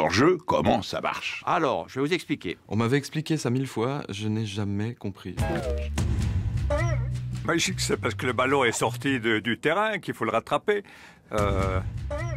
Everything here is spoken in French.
hors-jeu, comment ça marche? Alors, je vais vous expliquer. On m'avait expliqué ça 1000 fois, je n'ai jamais compris. Magique, c'est parce que le ballon est sorti du terrain qu'il faut le rattraper.